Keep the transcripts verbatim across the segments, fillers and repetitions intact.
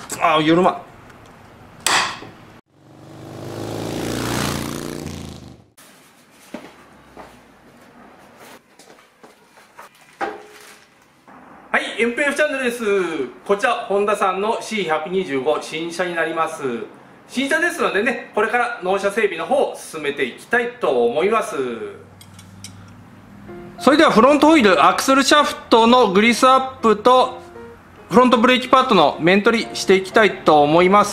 ああ、緩まん。はい、エムピーエフ チャンネルです。こちら、ホンダさんの シーひゃくにじゅうご 新車になります。新車ですのでね、これから納車整備の方を進めていきたいと思います。それではフロントホイール、アクセルシャフトのグリスアップとフロントブレーキパッドの面取りしていきたいと思います。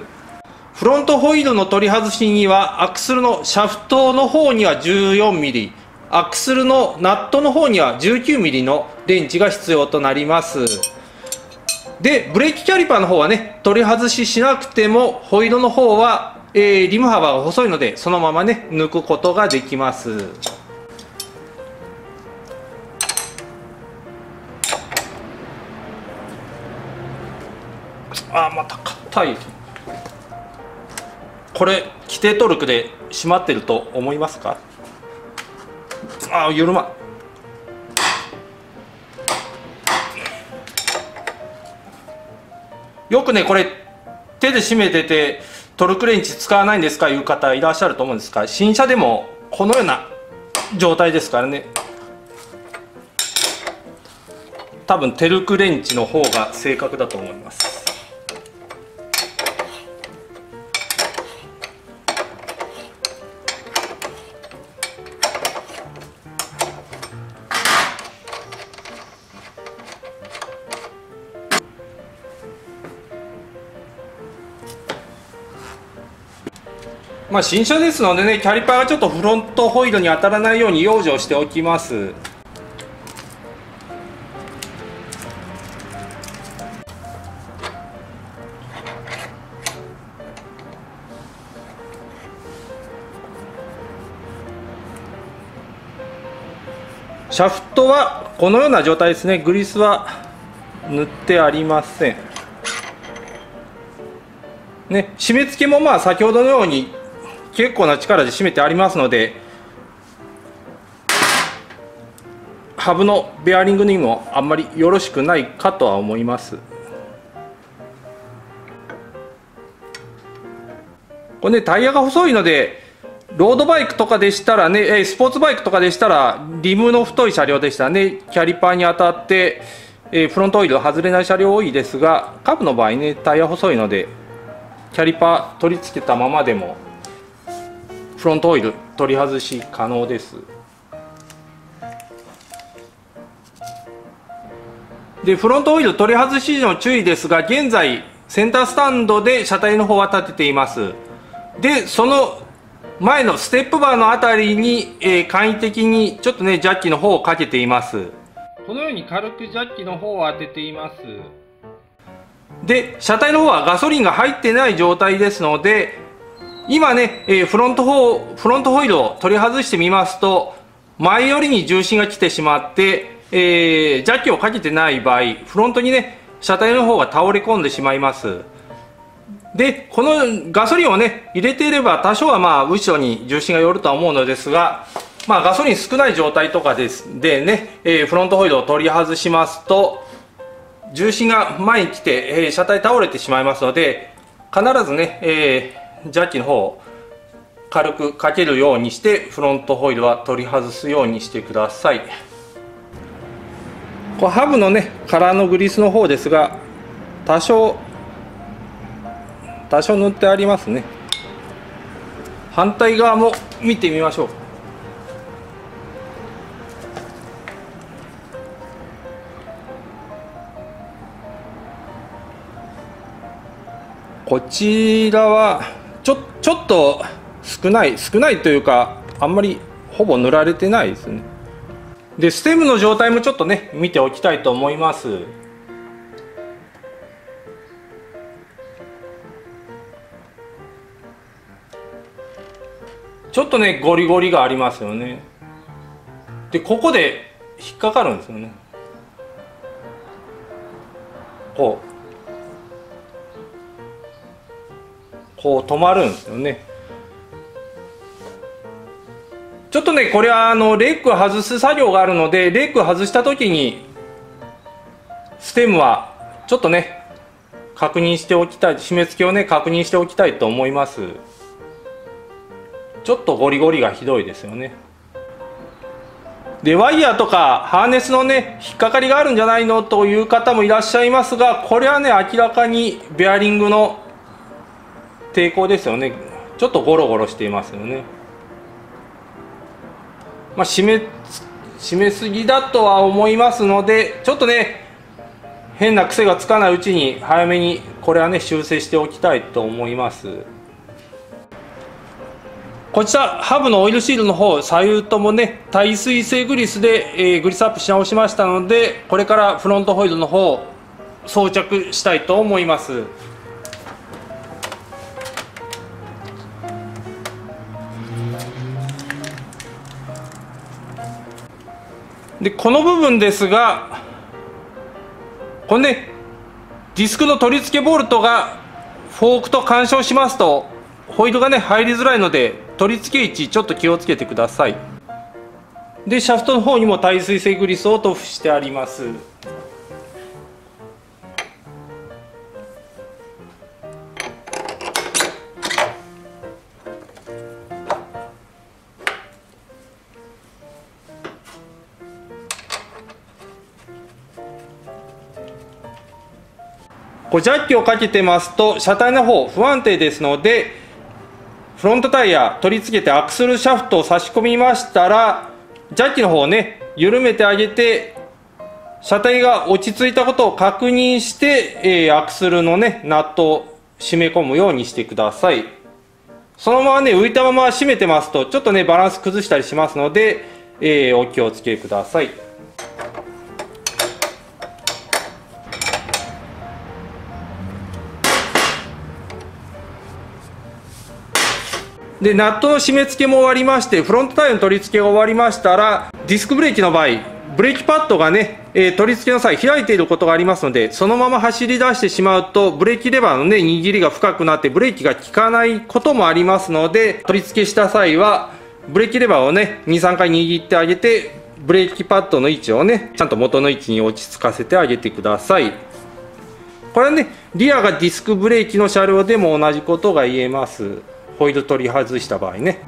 フロントホイールの取り外しには、アクセルのシャフトの方には じゅうよんミリ、アクセルのナットの方には じゅうきゅうミリのレンチが必要となります。で、ブレーキキャリパーの方はね、取り外ししなくても、ホイールの方は、えー、リム幅が細いので、そのままね、抜くことができます。あー、また硬い。これ規定トルクで締まってると思いますか？ああ、緩まん。よくね、これ手で締めててトルクレンチ使わないんですかいう方いらっしゃると思うんですが、新車でもこのような状態ですからね。多分テルクレンチの方が正確だと思います。まあ新車ですのでね、キャリパーがちょっとフロントホイールに当たらないように養生しておきます。シャフトはこのような状態ですね。グリスは塗ってありませんね。締め付けもまあ先ほどのように結構な力で締めてありますので、ハブのベアリングにもあんまりよろしくないかとは思います。これね、タイヤが細いので、ロードバイクとかでしたらね、スポーツバイクとかでしたら、リムの太い車両でしたらね、キャリパーに当たって、えー、フロントオイル外れない車両多いですが、カブの場合ね、タイヤ細いので、キャリパー取り付けたままでも、フロントオイル取り外し可能です。で、フロントオイル取り外し時の注意ですが、現在、センタースタンドで車体の方は立てています。で、その前のステップバーのあたりに、えー、簡易的にちょっとね、ジャッキの方をかけています。このように軽くジャッキの方を当てています。で、車体の方はガソリンが入ってない状態ですので、今ね、えー、フロントホフロントホイールを取り外してみますと、前寄りに重心が来てしまって、えー、ジャッキをかけてない場合、フロントにね、車体の方が倒れ込んでしまいます。で、このガソリンをね、入れていれば多少はまあ後ろに重心が寄るとは思うのですが、まあガソリン少ない状態とかですでね、えー、フロントホイールを取り外しますと、重心が前に来て、えー、車体倒れてしまいますので、必ずね、えージャッキの方を軽くかけるようにしてフロントホイールは取り外すようにしてください。これハブのねカラーのグリスの方ですが、多少多少塗ってありますね。反対側も見てみましょう。こちらはちょちょっと少ない少ないというか、あんまりほぼ塗られてないですね。で、ステムの状態もちょっとね見ておきたいと思います。ちょっとねゴリゴリがありますよね。で、ここで引っかかるんですよね。こうこう止まるんですよね。ちょっとね、これはあのレッグを外す作業があるので、レッグを外した時にステムはちょっとね確認しておきたい、締め付けをね確認しておきたいと思います。ちょっとゴリゴリがひどいですよね。でワイヤーとかハーネスのね引っかかりがあるんじゃないのという方もいらっしゃいますが、これはね明らかにベアリングの抵抗ですよね。ちょっとゴロゴロしていますよね。まあ、締め締めすぎだとは思いますので、ちょっとね変な癖がつかないうちに早めにこれはね修正しておきたいと思います。こちらハブのオイルシールの方左右ともね耐水性グリスで、えー、グリスアップし直しましたので、これからフロントホイールの方装着したいと思います。でこの部分ですが、これねディスクの取り付けボルトがフォークと干渉しますとホイールがね入りづらいので、取り付け位置ちょっと気をつけてください。でシャフトの方にも耐水性グリスを塗布してあります。こうジャッキをかけてますと車体の方不安定ですので、フロントタイヤ取り付けてアクスルシャフトを差し込みましたら、ジャッキの方をね緩めてあげて車体が落ち着いたことを確認して、えー、アクスルのねナットを締め込むようにしてください。そのままね浮いたまま締めてますとちょっとねバランス崩したりしますので、えー、お気をつけください。でナットの締め付けも終わりまして、フロントタイヤの取り付けが終わりましたら、ディスクブレーキの場合ブレーキパッドがね、えー、取り付けの際開いていることがありますので、そのまま走り出してしまうとブレーキレバーのね握りが深くなってブレーキが効かないこともありますので、取り付けした際はブレーキレバーをね にさんかい握ってあげて、ブレーキパッドの位置をねちゃんと元の位置に落ち着かせてあげてください。これはねリアがディスクブレーキの車両でも同じことが言えます。ホイール取り外した場合ね。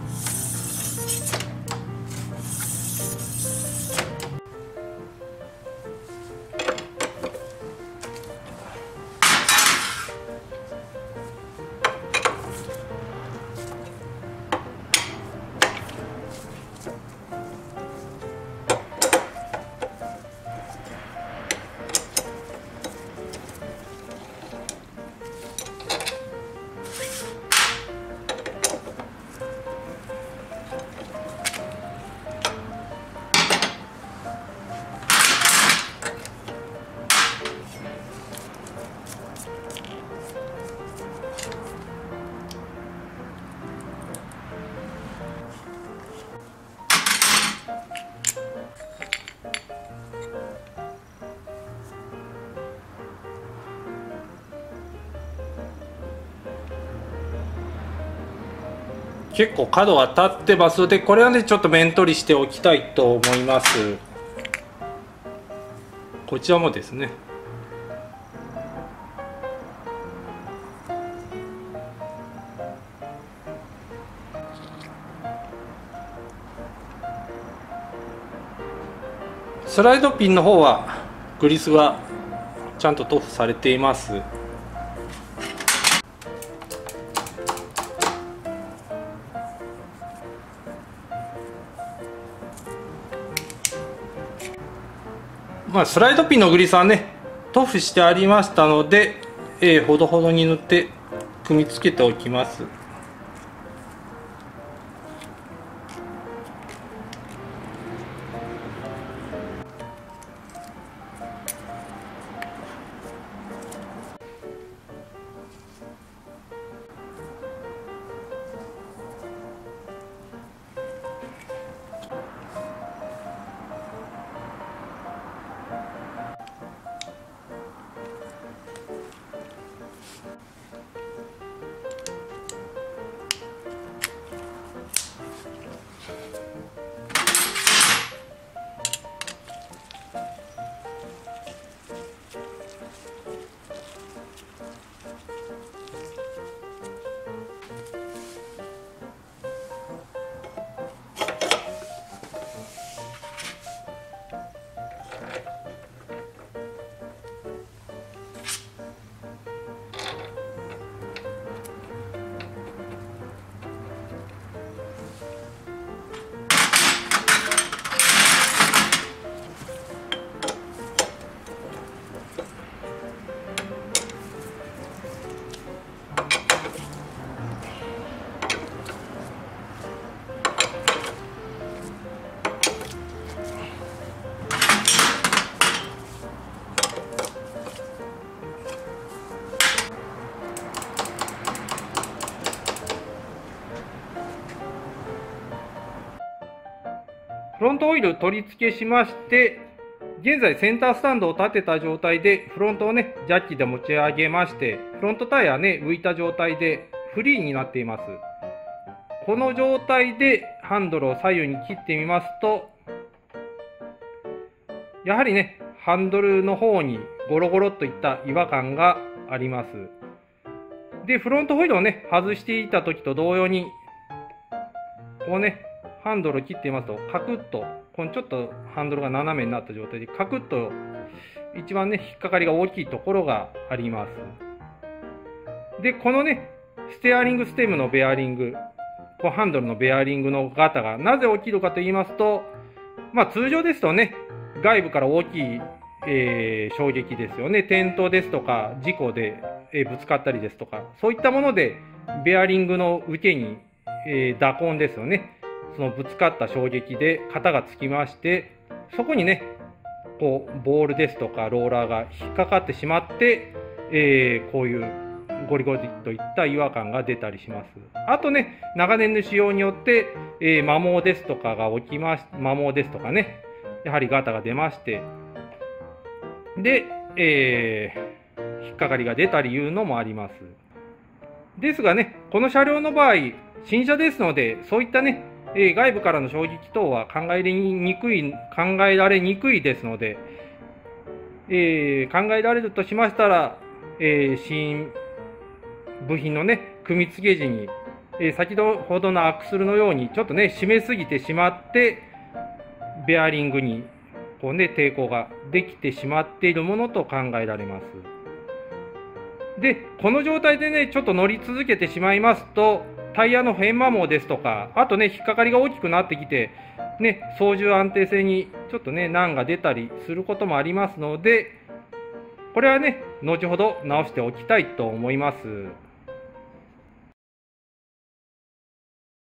結構角が立ってますので、これはねちょっと面取りしておきたいと思います。こちらもですね、スライドピンの方はグリスがちゃんと塗布されています。まあ、スライドピンのグリスはね塗布してありましたので、えー、ほどほどに塗って組み付けておきます。 フロントオイル取り付けしまして、現在センタースタンドを立てた状態で、フロントをね、ジャッキで持ち上げまして、フロントタイヤね、浮いた状態でフリーになっています。この状態でハンドルを左右に切ってみますと、やはりね、ハンドルの方にゴロゴロっといった違和感があります。で、フロントホイールをね、外していた時と同様に、こうね、ハンドルを切っていますと、カクッと、このちょっとハンドルが斜めになった状態で、カクッと一番ね、引っかかりが大きいところがあります。で、このね、ステアリングステムのベアリング、こうハンドルのベアリングのガタがなぜ起きるかと言いますと、まあ通常ですとね、外部から大きい、えー、衝撃ですよね、転倒ですとか、事故で、えー、ぶつかったりですとか、そういったもので、ベアリングの受けに、えー、打痕ですよね。そのぶつかった衝撃で型がつきまして、そこにね、こうボールですとかローラーが引っかかってしまって、えー、こういうゴリゴリといった違和感が出たりします。あとね、長年の使用によって、えー、摩耗ですとかが起きまし、摩耗ですとかね、やはりガタが出まして、で、えー、引っかかりが出たりいうのもあります。ですがね、この車両の場合、新車ですので、そういったね、えー、外部からの衝撃等は考えにくい、考えられにくいですので、えー、考えられるとしましたら、えー、新部品のね、組み付け時に、えー、先ほどのアクスルのように、ちょっとね、締めすぎてしまって、ベアリングに、こうね、抵抗ができてしまっているものと考えられます。で、この状態でね、ちょっと乗り続けてしまいますと、タイヤのフェーン摩耗ですとか、あとね、引っかかりが大きくなってきて、ね、操縦安定性にちょっとね、難が出たりすることもありますので、これはね、後ほど直しておきたいと思います。